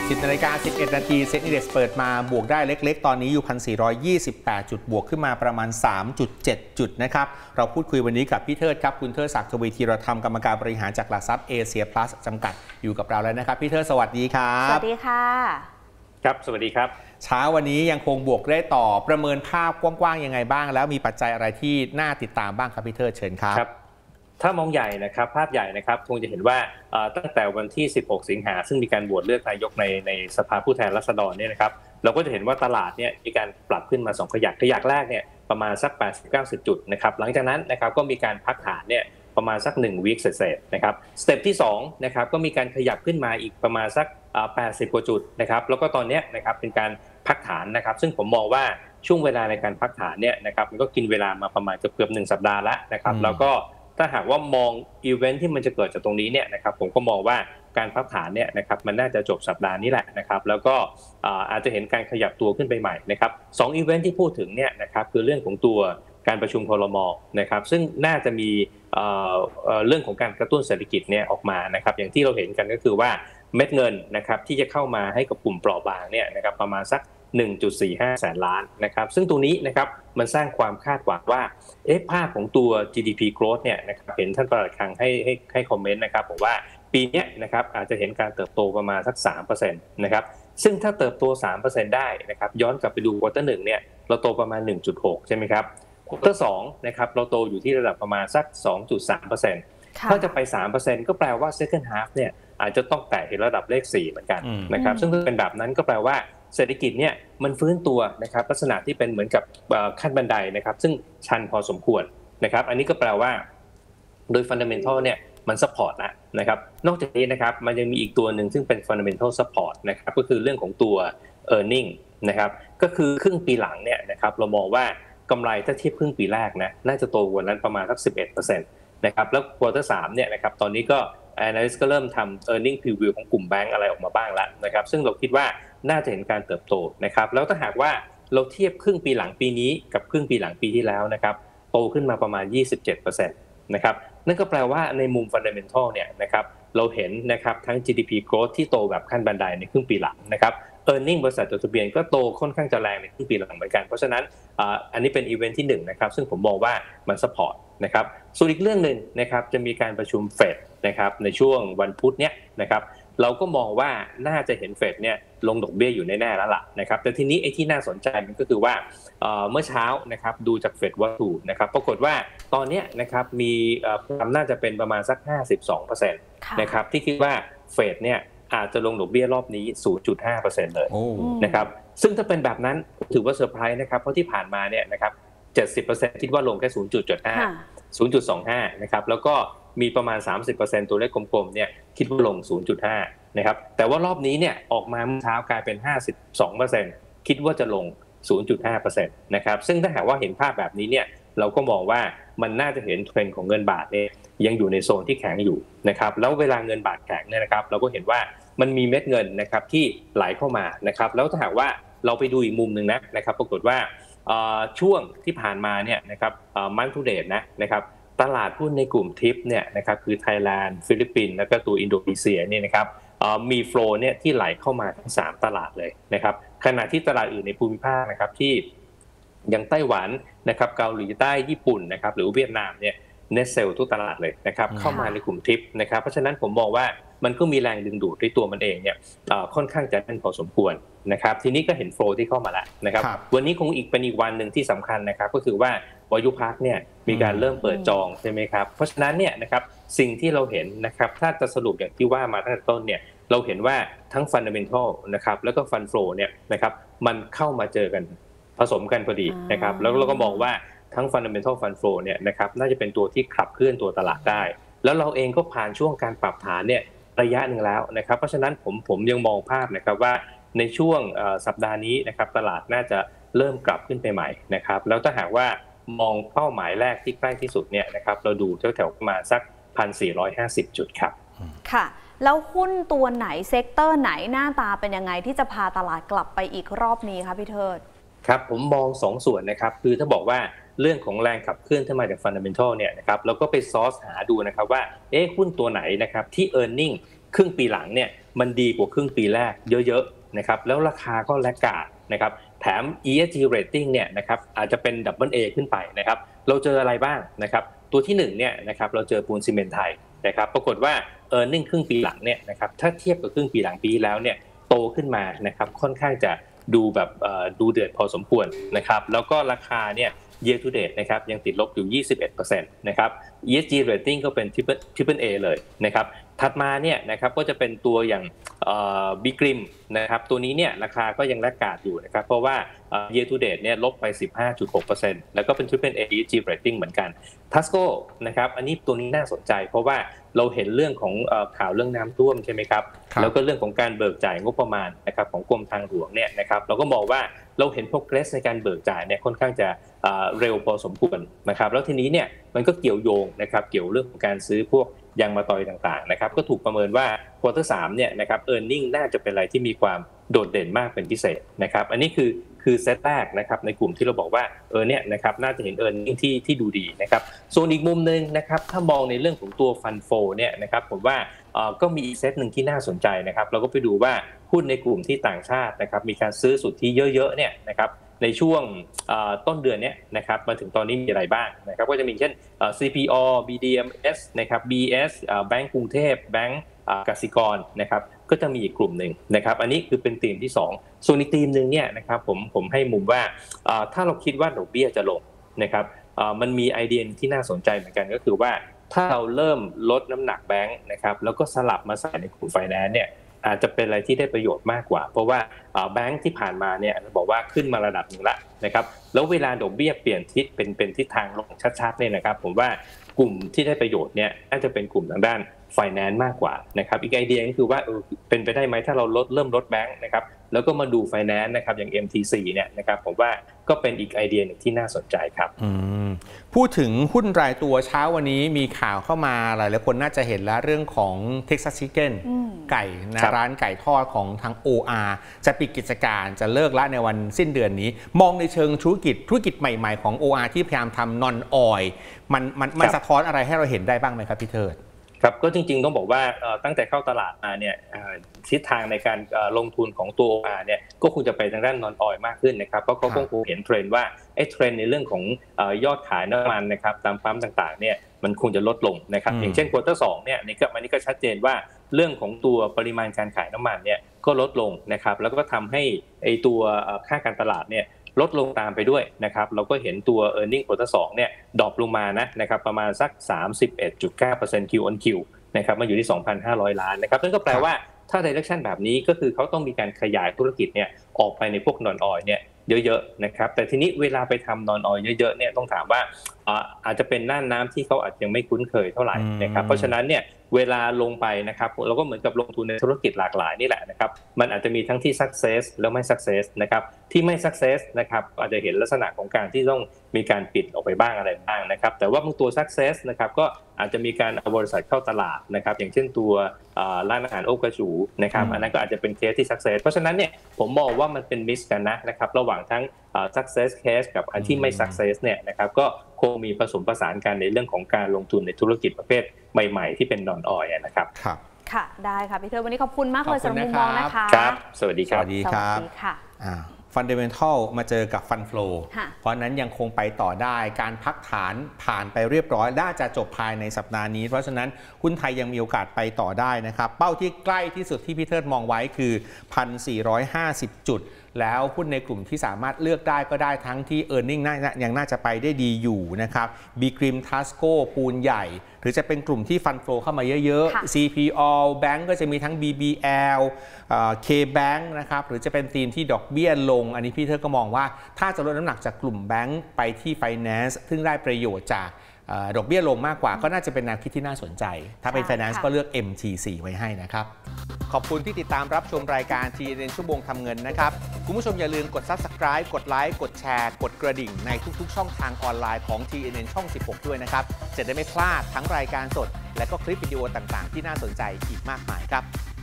10:11 น.เซ็นดีเด็กซ์เปิดมาบวกได้เล็กๆตอนนี้อยู่ 1,428 จุดบวกขึ้นมาประมาณ 3.7 จุดนะครับเราพูดคุยวันนี้กับพี่เทิดครับคุณเทิดศักดิ์ ทวีธีรธรรมกรรมการบริหารจากหลักทรัพย์เอเชียพลัสจำกัดอยู่กับเราแล้วนะครับพี่เทิดสวัสดีครับสวัสดีค่ะครับสวัสดีครับเช้าวันนี้ยังคงบวกได้ต่อประเมินภาพกว้างๆยังไงบ้างแล้วมีปัจจัยอะไรที่น่าติดตามบ้างครับพี่เทิดเชิญครับถ้ามองใหญ่นะครับภาพใหญ่นะครับคงจะเห็นว่าตั้งแต่วันที่16 สิงหาซึ่งมีการโหวตเลือกนายกในสภาผู้แทนราษฎรเนี่ยนะครับเราก็จะเห็นว่าตลาดเนี่ยมีการปรับขึ้นมา2ขยักแรกเนี่ยประมาณสัก 80-90 จุดนะครับหลังจากนั้นนะครับก็มีการพักฐานเนี่ยประมาณสัก1 วีคเศษๆนะครับสเต็ปที่2นะครับก็มีการขยับขึ้นมาอีกประมาณสัก80 กว่าจุดนะครับแล้วก็ตอนนี้นะครับเป็นการพักฐานนะครับซึ่งผมมองว่าช่วงเวลาในการพักฐานเนี่ยนะครับมันก็กินเวลามาประมาณเกือบ1 สัปดาห์แล้วนะครับแล้วก็ถ้าหากว่ามองอีเวนท์ที่มันจะเกิดจากตรงนี้เนี่ยนะครับผมก็มองว่าการพักฐานเนี่ยนะครับมันน่าจะจบสัปดาห์นี้แหละนะครับแล้วก็อาจจะเห็นการขยับตัวขึ้นไปใหม่นะครับ2 อีเวนท์ที่พูดถึงเนี่ยนะครับคือเรื่องของตัวการประชุมครม.นะครับซึ่งน่าจะมีเรื่องของการกระตุ้นเศรษฐกิจเนี่ยออกมานะครับอย่างที่เราเห็นกันก็คือว่าเม็ดเงินนะครับที่จะเข้ามาให้กับกลุ่มเปราะบางเนี่ยนะครับประมาณสัก1.45 แสนล้านนะครับซึ่งตรงนี้นะครับมันสร้างความคาดหวังว่าภาพของตัว GDP growth เนี่ยนะครับเห็นท่านปลัดคลังให้คอมเมนต์นะครับบอกว่าปีนี้นะครับอาจจะเห็นการเติบโตประมาณสัก 3% นะครับซึ่งถ้าเติบโต 3% ได้นะครับย้อนกลับไปดูควอเตอร์ 1เนี่ยเราโตประมาณ 1.6 ใช่ไหมครับควอเตอร์ 2นะครับเราโตอยู่ที่ระดับประมาณสัก 2.3% ถ้าจะไป 3% ก็แปลว่า second half เนี่ยอาจจะต้องแตะถึงระดับเลข 4เหมือนกันนะครับซึ่งถ้าเป็นแบบนั้นก็แปลว่าเศรษฐกิจเนี่ยมันฟื้นตัวนะครับลักษณะที่เป็นเหมือนกับขั้นบันไดนะครับซึ่งชันพอสมควรนะครับอันนี้ก็แปลว่าโดย fundamental เนี่ยมันซัพพอร์ตแล้วนะครับนอกจากนี้นะครับมันยังมีอีกตัวหนึ่งซึ่งเป็น fundamental support นะครับก็คือเรื่องของตัว earning นะครับก็คือครึ่งปีหลังเนี่ยนะครับเรามองว่ากำไรถ้าเทียบครึ่งปีแรกนะน่าจะโตกว่านั้นประมาณสัก 11% นะครับแล้วควอเตอร์ 3เนี่ยนะครับตอนนี้ก็ analyst ก็เริ่มทำ earning preview ของกลุ่มแบงก์อะไรออกมาบ้างแล้วนะครับซึ่งเราคิดว่าน่าจะเห็นการเติบโตนะครับแล้วถ้าหากว่าเราเทียบครึ่งปีหลังปีนี้กับครึ่งปีหลังปีที่แล้วนะครับโตขึ้นมาประมาณ 27% นะครับนั่นก็แปลว่าในมุม fundamental เนี่ยนะครับเราเห็นนะครับทั้ง GDP growth ที่โตแบบขั้นบันไดในครึ่งปีหลังนะครับ earning บริษัทจดทะเบียนก็โตค่อนข้างจะแรงในครึ่งปีหลังเหมือนกันเพราะฉะนั้นอันนี้เป็นอีเวนท์ที่1นะครับซึ่งผมมองว่ามัน support นะครับส่วนอีกเรื่องนึงนะครับจะมีการประชุมเฟดนะครับในช่วงวันพุธเนี้ยนะครับเราก็มองว่าน่าจะเห็นเฟดเนี่ยลงดอกเบี้ยอยู่แน่ๆแล้วล่ะนะครับแต่ทีนี้ไอ้ที่น่าสนใจมันก็คือว่าเมื่อเช้านะครับดูจากเฟดวัตถุนะครับปรากฏว่าตอนนี้นะครับมีความน่าจะเป็นประมาณสัก 52% นะครับที่คิดว่าเฟดเนี่ยอาจจะลงดอกเบี้ยรอบนี้ 0.5% เลยนะครับซึ่งถ้าเป็นแบบนั้นถือว่าเซอร์ไพรส์นะครับเพราะที่ผ่านมาเนี่ยนะครับ 70% คิดว่าลงแค่ 0.25 นะครับแล้วก็มีประมาณ 30% ตัวเลขกลมๆเนี่ยคิดว่าลง 0.5 นะครับแต่ว่ารอบนี้เนี่ยออกมาเมื่อเช้ากลายเป็น 52% คิดว่าจะลง 0.5% นะครับซึ่งถ้าหากว่าเห็นภาพแบบนี้เนี่ยเราก็มองว่ามันน่าจะเห็นเทรนด์ของเงินบาทเนี่ยยังอยู่ในโซนที่แข็งอยู่นะครับแล้วเวลาเงินบาทแข็งเนี่ยนะครับเราก็เห็นว่ามันมีเม็ดเงินนะครับที่ไหลเข้ามานะครับแล้วถ้าหากว่าเราไปดูอีกมุมนึงนะครับปรากฏว่าช่วงที่ผ่านมาเนี่ยนะครับมันทูเดตนะครับตลาดหุ้นในกลุ่มทิปเนี่ยนะครับคือไทยแลนด์ฟิลิปปินส์แล้วก็ตัวอินโดนีเซียเนี่ยนะครับมีโฟลว์เนี่ยที่ไหลเข้ามาทั้ง3ตลาดเลยนะครับขณะที่ตลาดอื่นในภูมิภาคนะครับที่อย่างไต้หวันนะครับเกาหลีใต้ญี่ปุ่นนะครับหรือเวียดนามเนี่ยเนสเซลทุกตลาดเลยนะครับเข้ามาในกลุ่มทิปนะครับเพราะฉะนั้นผมมองว่ามันก็มีแรงดึงดูดในตัวมันเองเนี่ยค่อนข้างจะแน่นพอสมควรนะครับทีนี้ก็เห็นโฟลว์ที่เข้ามาแล้วนะครับวันนี้คงเป็นอีกวันหนึ่งที่สำคัญนะครับก็คือว่าวายุพักเนี่ยมีการเริ่มเปิดจองใช่ไหมครับเพราะฉะนั้นเนี่ยนะครับสิ่งที่เราเห็นนะครับถ้าจะสรุปอย่างที่ว่ามาตั้งแต่ต้นเนี่ยเราเห็นว่าทั้ง fundamental นะครับแล้วก็ fund flow เนี่ยนะครับมันเข้ามาเจอกันผสมกันพอดีนะครับแล้วเราก็มองว่าทั้ง fundamental fund flow เนี่ยนะครับน่าจะเป็นตัวที่ขับเคลื่อนตัวตลาดได้แล้วเราเองก็ผ่านช่วงการปรับฐานเนี่ยระยะหนึ่งแล้วนะครับเพราะฉะนั้นผมยังมองภาพนะครับว่าในช่วงสัปดาห์นี้นะครับตลาดน่าจะเริ่มกลับขึ้นไปใหม่นะครับแล้วถ้าหากว่ามองเป้าหมายแรกที่ใกล้ที่สุดเนี่ยนะครับเราดูแถวๆประมาณสัก 1,450 จุดครับค่ะแล้วหุ้นตัวไหนเซกเตอร์ไหนหน้าตาเป็นยังไงที่จะพาตลาดกลับไปอีกรอบนี้คะพี่เทิดครับผมมอง2ส่วนนะครับคือถ้าบอกว่าเรื่องของแรงขับเคลื่อนที่มาจาก fundamental เนี่ยนะครับเราก็ไปซอร์สหาดูนะครับว่าหุ้นตัวไหนนะครับที่ earning ครึ่งปีหลังเนี่ยมันดีกว่าครึ่งปีแรกเยอะๆนะครับแล้วราคาก็แลกขาดนะครับแถม ESG rating เนี่ยนะครับอาจจะเป็น Double A ขึ้นไปนะครับเราเจออะไรบ้างนะครับตัวที่1เนี่ยนะครับเราเจอปูนซีเมนต์ไทยนะครับปรากฏว่าearning ครึ่งปีหลังเนี่ยนะครับถ้าเทียบกับครึ่งปีหลังปีแล้วเนี่ยโตขึ้นมานะครับค่อนข้างจะดูแบบดูเดือดพอสมควรนะครับแล้วก็ราคาเนี่ย year to date นะครับยังติดลบอยู่ 21% นะครับ ESG rating ก็เป็น Triple A เลยนะครับถัดมาเนี่ยนะครับก็จะเป็นตัวอย่างบิ๊กริมนะครับตัวนี้เนี่ยราคาก็ยังแลกขาดอยู่นะครับเพราะว่าyear to date เนี่ยลบไป 15.6% แล้วก็เป็น Triple A ESG rating เหมือนกัน Tasco นะครับอันนี้ตัวนี้น่าสนใจเพราะว่าเราเห็นเรื่องของข่าวเรื่องน้ำท่วมใช่ไหมครับแล้วก็เรื่องของการเบิกจ่ายงบประมาณนะครับของกรมทางหลวงเนี่ยนะครับเราก็มองว่าเราเห็น progress ในการเบิกจ่ายเนี่ยค่อนข้างจะเร็วพอสมควรนะครับแล้วทีนี้เนี่ยมันก็เกี่ยวโยงนะครับเกี่ยวเรื่องของการซื้อพวกยางมะตอยต่างๆนะครับก็ถูกประเมินว่า quarter 3เนี่ยนะครับ earning น่าจะเป็นอะไรที่มีความโดดเด่นมากเป็นพิเศษนะครับอันนี้คือเซตแรกนะครับในกลุ่มที่เราบอกว่าเนี่ยนะครับน่าจะเห็น earning ที่ดูดีนะครับส่วนอีกมุมนึงนะครับถ้ามองในเรื่องของตัว Fund Flow เนี่ยนะครับผมว่าก็มีอีกเซตหนึ่งที่น่าสนใจนะครับเราก็ไปดูว่าหุ้นในกลุ่มที่ต่างชาตินะครับมีการซื้อสุทธิเยอะๆเนี่ยนะครับในช่วงต้นเดือนนี้นะครับมาถึงตอนนี้มีอะไรบ้างนะครับก็จะมีเช่นCPO BDMs นะครับ BS แบงก์กรุงเทพแบงก์กสิกรนะครับก็จะมีอีกกลุ่มหนึ่งนะครับอันนี้คือเป็นธีมที่2ส่วนอีกธีมหนึ่งเนี่ยนะครับผมให้มุมว่าถ้าเราคิดว่าดอกเบี้ยจะลงนะครับมันมีไอเดียที่น่าสนใจเหมือนกันก็คือว่าถ้าเราเริ่มลดน้ำหนักแบงก์นะครับแล้วก็สลับมาใส่ในกลุ่มไฟแนนซ์เนี่ยอาจจะเป็นอะไรที่ได้ประโยชน์มากกว่าเพราะว่าแบงก์ที่ผ่านมาเนี่ยบอกว่าขึ้นมาระดับหนึ่งละนะครับแล้วเวลาดอกเบี้ยเปลี่ยนทิศเป็นทิศทางลงชัดๆเนี่ยนะครับผมว่ากลุ่มที่ได้ประโยชน์เนี่ยน่าจะเป็นกลุ่มทางด้านไฟแนนซ์มากกว่านะครับอีกไอเดียก็คือว่าเป็นไปได้ไหมถ้าเราเริ่มลดแบงก์นะครับแล้วก็มาดูไฟแนนซ์นะครับอย่าง MTC เนี่ยนะครับผมว่าก็เป็นอีกไอเดียหนึ่งที่น่าสนใจครับพูดถึงหุ้นรายตัวเช้าวันนี้มีข่าวเข้ามาหลายคนน่าจะเห็นแล้วเรื่องของ Texas Chicken ไก่นะร้านไก่ทอดของทาง OR จะปิดกิจการจะเลิกละในวันสิ้นเดือนนี้มองในเชิงธุรกิจใหม่ๆของ OR ที่พยายามทำ non oil มันสะท้อนอะไรให้เราเห็นได้บ้างไหมครับพี่เทิดครับก็จริงๆต้องบอกว่าตั้งแต่เข้าตลาดมาเนี่ยทิศทางในการลงทุนของตัว OR เนี่ยก็คงจะไปทางด้านนอนออยล์มากขึ้นนะครับเพราะเขาคงเห็นเทรนด์ว่าเทรนด์ในเรื่องของยอดขายน้ำมันนะครับตามปั๊มต่างๆเนี่ยมันคงจะลดลงนะครับอย่างเช่นควอเตอร์2เนี่ยอันนี้ก็ชัดเจนว่าเรื่องของตัวปริมาณการขายน้ำมันเนี่ยก็ลดลงนะครับแล้วก็ทำให้ตัวค่าการตลาดเนี่ยลดลงตามไปด้วยนะครับเราก็เห็นตัว earning quarter 2เนี่ยดรอปลงมานะครับประมาณสัก 31.9% Q on Q นะครับมาอยู่ที่ 2,500 ล้านนะครับนั่นก็แปลว่าถ้า direction แบบนี้ก็คือเขาต้องมีการขยายธุรกิจเนี่ยออกไปในพวก non oil เนี่ยเยอะๆนะครับแต่ทีนี้เวลาไปทำ non oil เยอะๆเนี่ยต้องถามว่าอาจจะเป็นน่านน้ำที่เขาอาจยังไม่คุ้นเคยเท่าไหร่นะครับเพราะฉะนั้นเนี่ยเวลาลงไปนะครับเราก็เหมือนกับลงทุนในธุรกิจหลากหลายนี่แหละนะครับมันอาจจะมีทั้งที่ success แล้วไม่ success นะครับที่ไม่ success นะครับอาจจะเห็นลักษณะของการที่ต้องมีการปิดออกไปบ้างอะไรบ้างนะครับแต่ว่าบางตัว success นะครับก็อาจจะมีการเอาบริษัทเข้าตลาดนะครับอย่างเช่นตัวร้านอาหารโอกาจูนะครับอันนั้นก็อาจจะเป็นเคสที่ success เพราะฉะนั้นเนี่ยผมมองว่ามันเป็นมิกซ์กันนะครับระหว่างทั้งsuccess case กับอันที่ไม่ success เนี่ยนะครับก็คงมีผสมผสานกันในเรื่องของการลงทุนในธุรกิจประเภทใหม่ๆที่เป็น non oil นะครับค่ะได้ค่ะพี่เทิดวันนี้ขอบคุณมากเลยสำหรับมุมมองนะคะครับสวัสดีครับสวัสดีค่ะFundamental มาเจอกับ Fund Flow เพราะนั้นยังคงไปต่อได้การพักฐานผ่านไปเรียบร้อยน่าจะจบภายในสัปดาห์นี้เพราะฉะนั้นหุ้นไทยยังมีโอกาสไปต่อได้นะครับเป้าที่ใกล้ที่สุดที่พี่เทิดมองไว้คือ 1,450 จุดแล้วหุ้นในกลุ่มที่สามารถเลือกได้ก็ได้ทั้งที่ earning ยังน่าจะไปได้ดีอยู่นะครับบีกริมทัสโก้ปูนใหญ่หรือจะเป็นกลุ่มที่ฟันโฟลเข้ามาเยอะๆ CPO Bank ก็จะมีทั้ง BBL K-Bank นะครับหรือจะเป็นธีมที่ดอกเบี้ยลงอันนี้พี่เธอก็มองว่าถ้าจะลดน้ำหนักจากกลุ่มแบงก์ไปที่ Finance ซึ่งได้ประโยชน์จากดอกเบี้ยลงมากกว่าก็น่าจะเป็นแนวคิดที่น่าสนใจถ้าเป็น Finance ก็เลือก MTC ไว้ให้นะครับขอบคุณที่ติดตามรับชมรายการ TNN ชั่วโมงทำเงินนะครับคุณผู้ชมอย่าลืมกด Subscribe กดไลค์กดแชร์กดกระดิ่งในทุกๆช่องทางออนไลน์ของ TNN ช่อง 16 ด้วยนะครับจะได้ไม่พลาดทั้งรายการสดและก็คลิปวิดีโอต่างๆที่น่าสนใจอีกมากมายครับ